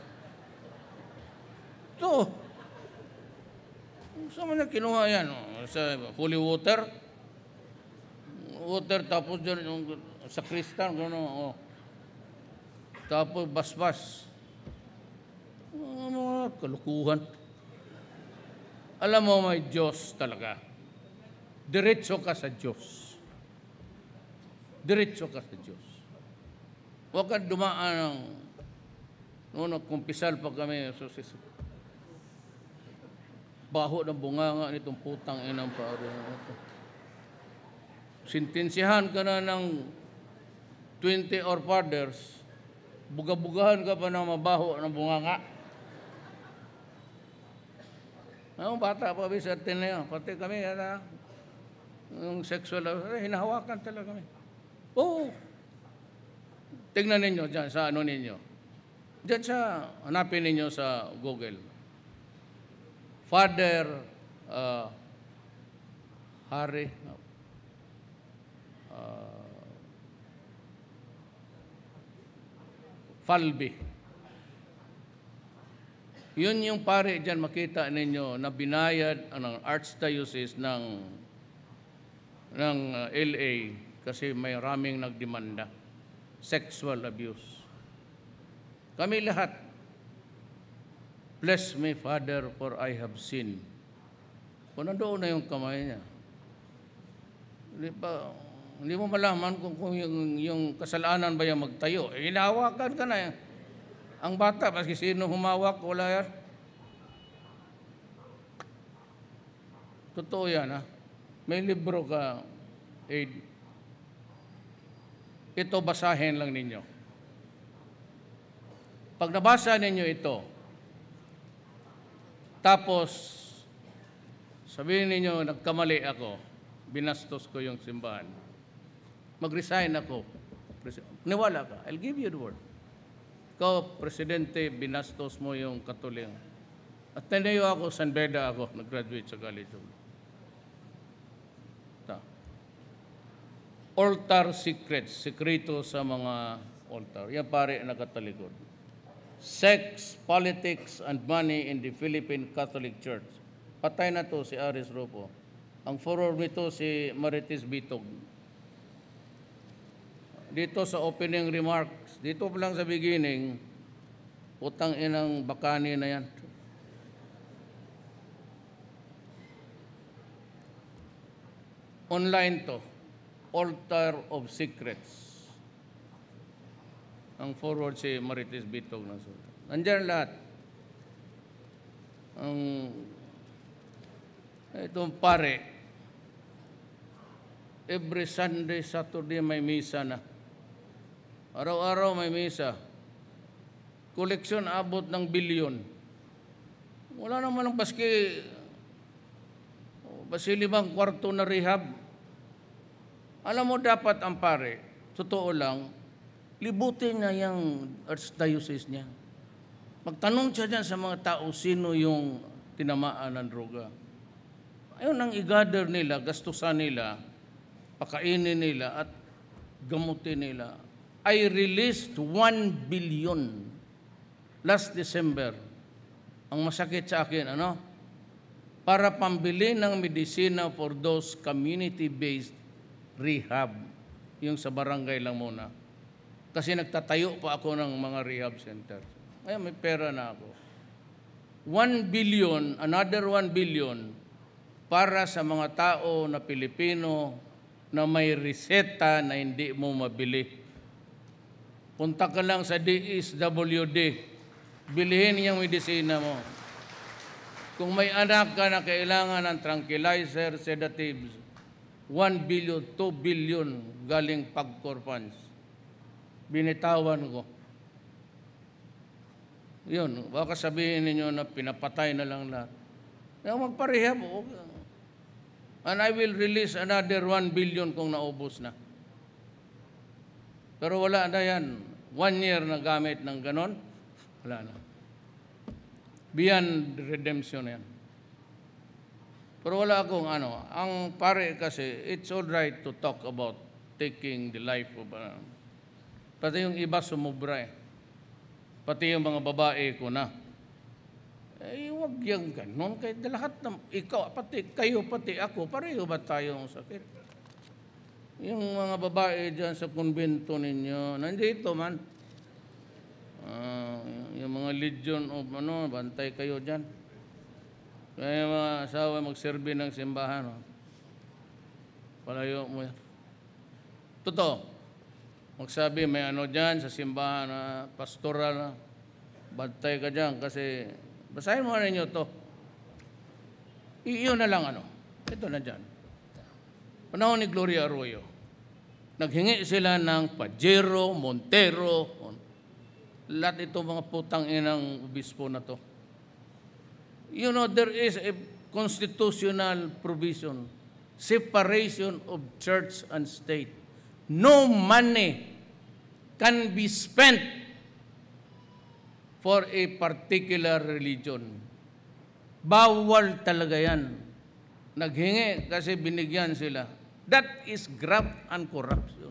Ito. Saan mo na kinuha yan? Sa holy water? Water, tapos dyan yung sa kristal, gano'n, oh. Tapos basbas. Oh, mga kalukuhan. Alam mo, may Diyos talaga. Diretso ka sa Diyos. Diretso ka sa Diyos. Huwag ka dumaan ng, noong nagkumpisal pa kami, so, baho ng bunganga nitong putang inang paro. Sintensyahan ka na ng twenty or fathers, buga-bugahan ka pa ng mabaho ng bunganga. Ang bata pa bisa atin na yun. Pati kami, ano, yung sexual, eh, hinahawakan talaga kami. Oo. Tingnan ninyo dyan sa ano ninyo. Dyan sa, hanapin ninyo sa Google. Father uh, Harry uh, Falby. Yun yung pare dyan, makita ninyo na binayad ng Archdiocese ng, ng uh, L A kasi may raming nagdemanda. Sexual abuse. Kami lahat, bless me, Father, for I have sinned. Kung nandoon na yung kamay niya, hindi, pa, hindi mo malaman kung, kung yung, yung kasalanan ba yung magtayo. Eh, hinahawakan ka na yan. Ang bata, maski sino humawak, wala yan. Totoo yan, ha? May libro ka, Aid. Ito, basahin lang ninyo. Pag nabasa ninyo ito, tapos sabihin ninyo, nagkamali ako, binastos ko yung simbahan, mag-resign ako. Niwala ka, I'll give you the word. Ikaw, Presidente, binastos mo yung Katolik. At tanayo ako, San Beda ako, nag-graduate sa College of Law. Ta. Altar secrets, sekreto sa mga altar. Yan pare nakatalikod. Sex, politics, and money in the Philippine Catholic Church. Patay na to si Aris Rufo. Ang forward nito si Marites Bitog. Dito sa opening remarks, dito pa lang sa beginning, utang inang bakani na yan. Online to, Altar of Secrets. Ang forward si Marites Bitog ng sulat. Nandiyan lahat. Ang itong pare, every Sunday, Saturday may misa na. Araw-araw may misa. Koleksyon abot ng bilyon. Wala naman ang baski, basi limang kwarto na rehab. Alam mo, dapat ang pare, totoo lang, libutin niya yung archdiocese niya. Magtanong siya dyan sa mga tao, sino yung tinamaan ng droga. Ayun ang i-gather nila, gastusan nila, pakainin nila, at gamutin nila. I released one billion last December. Ang masakit sa akin, ano? Para pambili ng medisina for those community-based rehab. Yung sa barangay lang muna. Kasi nagtatayo pa ako ng mga rehab center. Ngayon may pera na ako. One billion, another one billion, para sa mga tao na Pilipino na may reseta na hindi mo mabili. Punta ka lang sa D S W D, bilihin yung medisina mo. Kung may anak ka na kailangan ng tranquilizer, sedatives, one billion, two billion galing PAGCOR funds. Binitawan ko. Yun, baka sabihin ninyo na pinapatay na lang lahat. Kaya magparehab, and I will release another one billion kung naubos na. Pero wala na yan. One year na gamit ng ganon, wala na. Beyond redemption yan. Pero wala akong ano. Ang pare kasi, it's all right to talk about taking the life of... Uh, pati yung iba sumubra eh. Pati yung mga babae ko na. Eh, huwag yung ganon. Kaya lahat ng ikaw, pati kayo, pati ako, pareho ba tayong sakit? Yung mga babae dyan sa konbento ninyo, nandito man. Uh, yung mga legion of ano, bantay kayo dyan. Kaya mga asawa magserbi ng simbahan. Oh. Palayo mo yan. Totoo. Magsabi may ano dyan sa simbahan na uh, pastoral na. Bantay ka dyan kasi basahin mo ninyo to. Iyon na lang ano. Ito na dyan. Panahon ni Gloria Arroyo. Naghingi sila ng Pajero, Montero, lahat ito mga putang inang obispo na to. You know, there is a constitutional provision, separation of church and state. No money can be spent for a particular religion. Bawal talaga yan. Naghingi kasi binigyan sila. That is graft and corruption.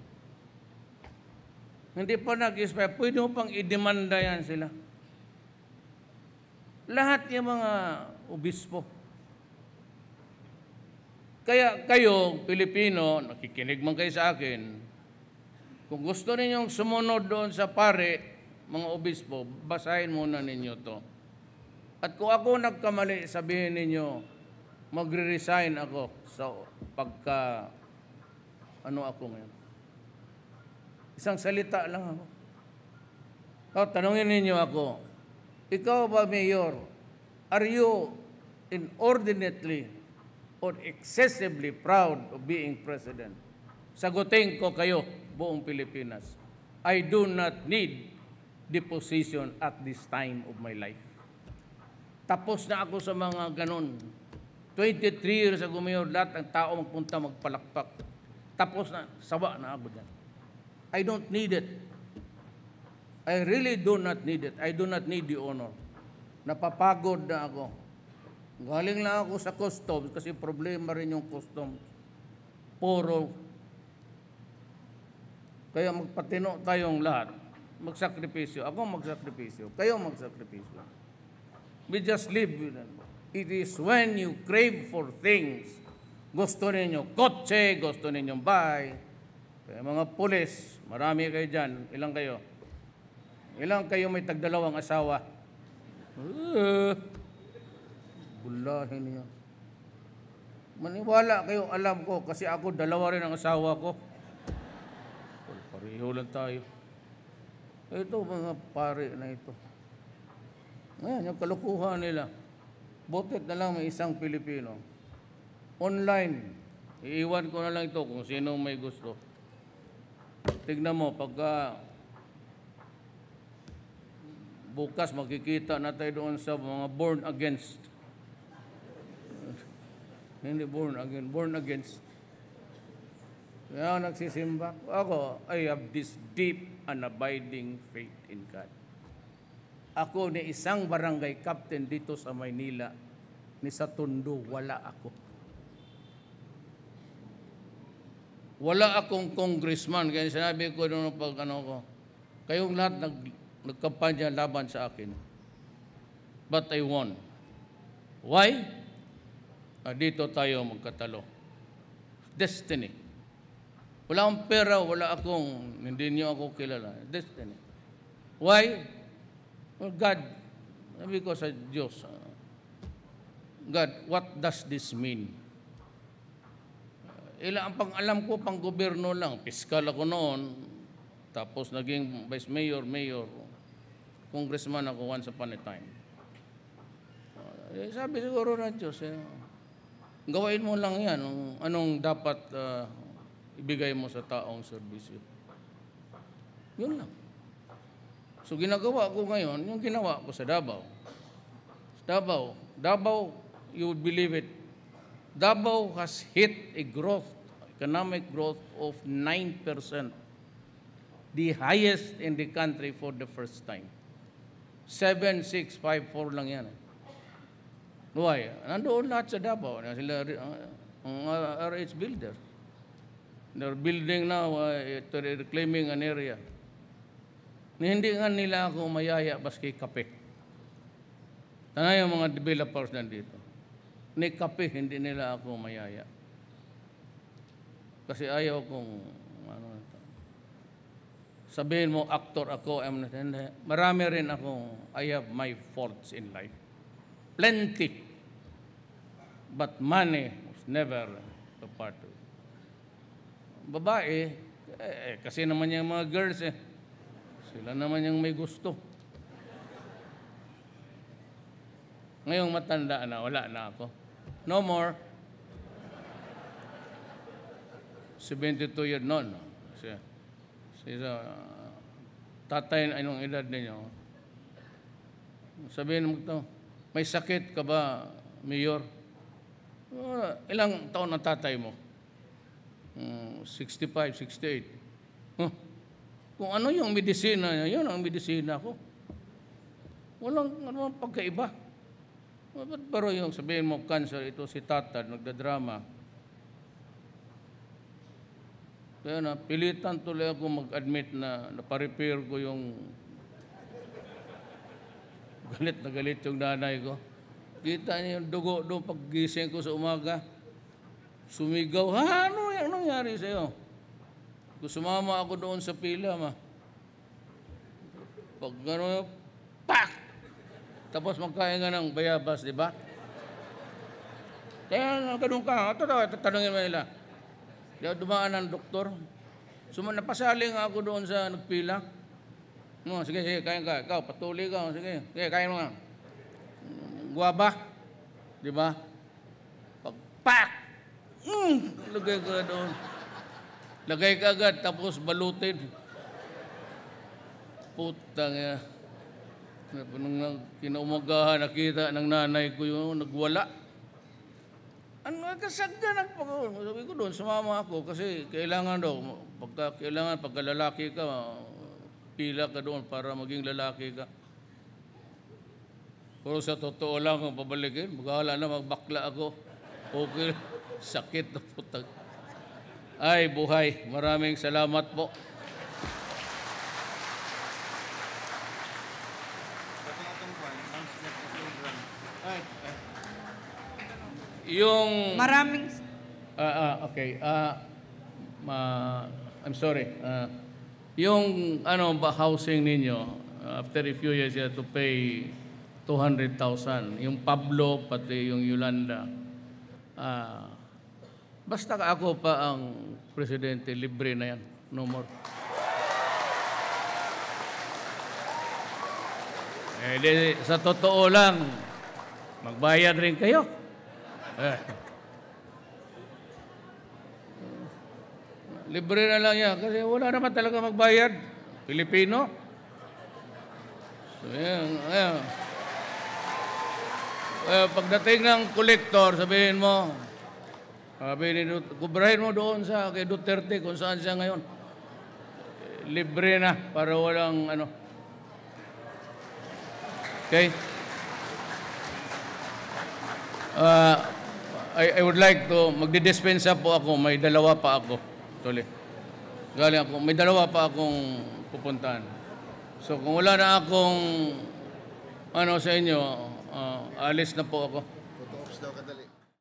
Hindi pa nag-expire. Pwede mo pang idemanda yan sila. Lahat yung mga obispo. Kaya kayo, Pilipino, nakikinig man kayo sa akin, kung gusto ninyong sumunod doon sa pare, mga obispo, basahin muna ninyo to. At kung ako nagkamali, sabihin ninyo, magre-resign ako sa pagka, ano ako ngayon. Isang salita lang ako. O, tanungin ninyo ako, ikaw ba, Mayor, are you inordinately or excessively proud of being president? Sagutin ko kayo, buong Pilipinas, I do not need the position at this time of my life. Tapos na ako sa mga ganon. twenty-three years ago, Mayor, lahat ng tao magpunta magpalakpak. Tapos na, sawa na ako dyan. I don't need it. I really do not need it. I do not need the honor. Napapagod na ako. Galing lang ako sa customs kasi problema rin yung customs. Puro. Kaya magpatino tayong lahat. Magsakripisyo. Ako magsakripisyo. Kayo magsakripisyo. We just live with it. It is when you crave for things. Gusto ninyo kotse, gusto ninyong bahay. Kaya mga pulis, marami kayo dyan. Ilang kayo? Ilang kayo may tagdalawang asawa? Uh, bulahin niyo. Maniwala kayo, alam ko, kasi ako dalawa rin ang asawa ko. Pareho lang tayo. Ito, mga pare na ito. Ngayon, yung kalukuhan nila. Butit na lang may isang Pilipino. Online. Iiwan ko na lang ito kung sino may gusto. Tignan mo, pagka bukas makikita na tayo doon sa mga born against. Hindi born again, born against. Kaya nagsisimba. Ako, I have this deep and abiding faith in God. Ako ni isang barangay captain dito sa Maynila, ni sa Tondo, wala ako. Wala akong congressman, kaya sinabi ko noong pag ano ko, kayong lahat nag, nagkampanya laban sa akin. But I won. Why? Ah, dito tayo magkatalo. Destiny. Wala akong pera, wala akong, hindi niyo ako kilala. Destiny. Why? Well, God, sabi ko sa Diyos, uh, God, what does this mean? Ila ang pang-alam ko, pang gobyerno lang. Piskal ako noon, tapos naging vice mayor, mayor, congressman ako once upon a time. Uh, eh, sabi siguro na Diyos, eh, gawain mo lang yan, anong, anong dapat uh, ibigay mo sa taong serbisyo. Yun lang. So ginagawa ko ngayon, yung ginawa ko sa Davao. Sa Davao, Davao, you would believe it, Davao has hit a growth, economic growth of nine percent. The highest in the country for the first time. seven, six, five, four lang yan. Why? Nandoon lahat sa Davao. Sila, uh, ang R H builder. They're building now, uh, they're reclaiming an area. Hindi nga nila ako mayaya baski kape. Tanay yung mga developers nandito. Ni kape, hindi nila ako mayaya. Kasi ayaw kong, ano, sabihin mo, actor ako, I'm not, hindi. Marami rin akong, I have my faults in life. Plenty. But money was never a part of it. Babae, eh, kasi naman yung mga girls eh, sila naman yung may gusto. Ngayong matanda na, wala na ako. No more. seventy-two years noon. Siya, siya, tatay, anong edad ninyo? Sabihin mo ito, may sakit ka ba, Mayor? Uh, ilang taon ang tatay mo? Uh, sixty-five, sixty-eight. Huh? Kung ano yung medisina niya, yun ang medisina ko. Walang ano, pagkaiba. Pero yung sabihin mo, cancer, ito si Tatad, nagdadrama. Kaya na, pilitan tuloy ako mag-admit na naparepair ko yung galit na galit yung nanay ko. Kita niya yung dugo doon paggising ko sa umaga. Sumigaw, ha, ano yung nangyari sa'yo? Kung sumama ako doon sa pila, ma. Pag gano'n, pak! Tapos magkain nga ng bayabas, di ba? Kaya ganun ka, ito daw, tatanungin mo nila. Kaya dumaan ang doktor. Suma, napasali nga ako doon sa nagpila. No, sige, sige, kain ka. Ikaw, patuloy ka. Sige, sige, kain mo nga. Guwaba. Di ba? Pag, pak! Mm, lagay ka doon. Lagay ka agad, tapos balutin. Putang ya. Nung kinaumagahan, nakita ng nanay ko yung nagwala. Ano, kasagda nagpag- sabi ko doon, sumama ako kasi kailangan daw, pagka, kailangan pagka lalaki ka, pila ka doon para maging lalaki ka. Pero sa totoo lang, kung pabalikin, maghala na magbakla ako. Okay, sakit na putang. Ay, buhay. Maraming salamat po. Yung... Maraming Ah, ah, okay. Ah, ma- I'm sorry. Ah, yung ano ba housing ninyo, after a few years you have to pay two hundred thousand. Yung Pablo, pati yung Yolanda. Ah, basta ka ako pa ang presidente, libre na yan. No more. Eh, di, sa totoo lang, magbayad rin kayo. Eh. Libre na lang yan kasi wala naman talaga magbayad. Pilipino. So, yan, yan. Eh, pagdating ng kolektor, sabihin mo, sabihin ni Dut- kubrahin mo doon sa kay Duterte kung saan siya ngayon. Eh, libre na para walang ano. Okay? Uh, I, I would like to, magdidispensa po ako, may dalawa pa ako. Tuloy. Galing ako, may dalawa pa akong pupuntahan. So kung wala na akong ano sa inyo, uh, alis na po ako. Photo ops daw kadali.